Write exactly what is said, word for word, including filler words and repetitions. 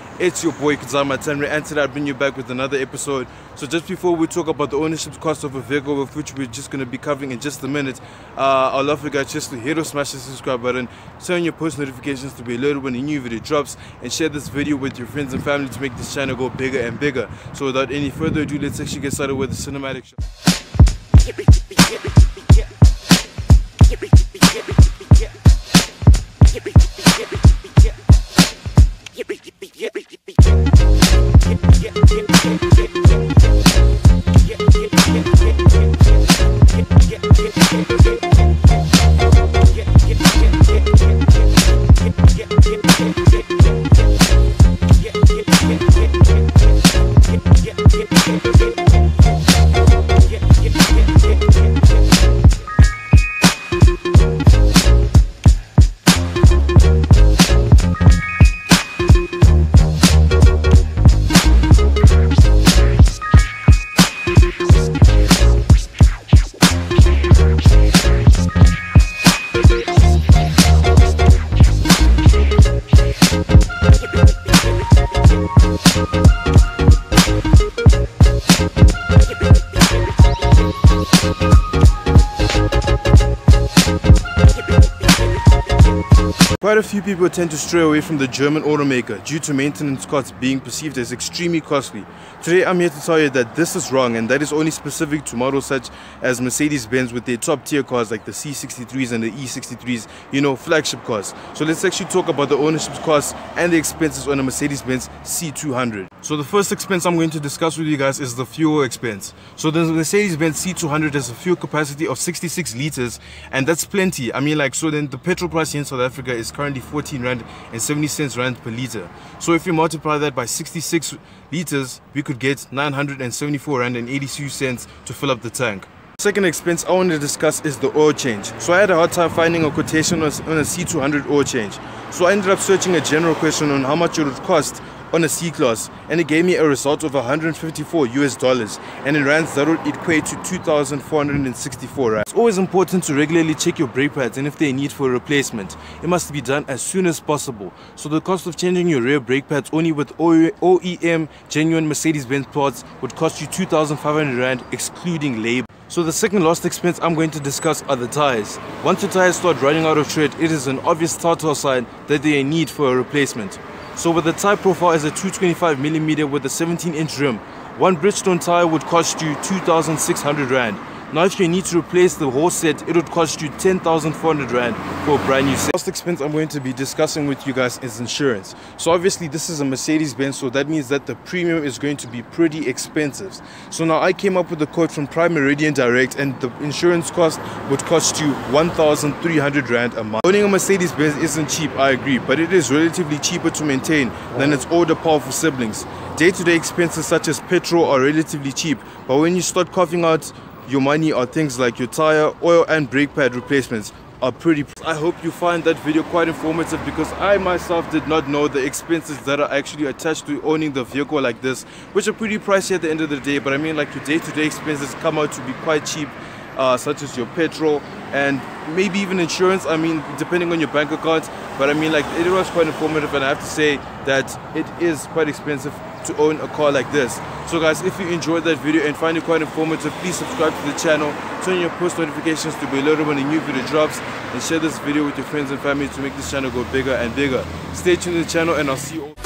It's your boy mantain, and today I bring you back with another episode. So just before we talk about the ownership cost of a vehicle, of which we're just going to be covering in just a minute, uh, I'd love for you guys just to hit or smash the subscribe button, turn on your post notifications to be alerted when a new video drops, and share this video with your friends and family to make this channel go bigger and bigger. So without any further ado, let's actually get started with the cinematic show. Quite a few people tend to stray away from the German automaker due to maintenance costs being perceived as extremely costly. Today I'm here to tell you that this is wrong, and that is only specific to models such as Mercedes Benz with their top tier cars like the C sixty-threes and the E sixty-threes, you know, flagship cars. So let's actually talk about the ownership costs and the expenses on a Mercedes Benz C two hundred. So the first expense I'm going to discuss with you guys is the fuel expense. So the Mercedes Benz C two hundred has a fuel capacity of sixty-six liters, and that's plenty. I mean, like, so then the petrol price here in South Africa is currently fourteen rand and seventy cents rand per liter. So if you multiply that by sixty-six liters, we could get nine hundred seventy-four rand and eighty-two cents to fill up the tank. Second expense I want to discuss is the oil change. So I had a hard time finding a quotation on a C two hundred oil change. So I ended up searching a general question on how much it would cost on a C-Class, and it gave me a result of one hundred fifty-four U S dollars, and in rands that would equate to two thousand four hundred sixty-four rand. It's always important to regularly check your brake pads, and if they need for a replacement, it must be done as soon as possible. So the cost of changing your rear brake pads only with O E M genuine Mercedes Benz parts would cost you two thousand five hundred rand excluding labor. So the second last expense I'm going to discuss are the tires. Once your tires start running out of tread, it is an obvious telltale sign that they are in need for a replacement. So with the tire profile as a two twenty-five millimeter with a seventeen inch rim, one Bridgestone tire would cost you two thousand six hundred rand. Now if you need to replace the whole set, it would cost you ten thousand four hundred rand for a brand new set. The last expense I'm going to be discussing with you guys is insurance. So obviously this is a Mercedes Benz, so that means that the premium is going to be pretty expensive. So now I came up with a quote from Prime Meridian Direct, and the insurance cost would cost you one thousand three hundred rand a month. Owning a Mercedes Benz isn't cheap, I agree, but it is relatively cheaper to maintain than its older powerful siblings. Day-to-day expenses such as petrol are relatively cheap, but when you start coughing out your money are things like your tire, oil and brake pad replacements are pretty. I hope you find that video quite informative, because I myself did not know the expenses that are actually attached to owning the vehicle like this, which are pretty pricey at the end of the day. But I mean, like, your day-to-day expenses come out to be quite cheap, uh, such as your petrol and maybe even insurance, I mean, depending on your bank account. But I mean, like, it was quite informative, and I have to say that it is quite expensive to own a car like this. So guys, if you enjoyed that video and find it quite informative, please subscribe to the channel, turn on your post notifications to be alerted when a new video drops, and share this video with your friends and family to make this channel go bigger and bigger. Stay tuned to the channel, and I'll see you all.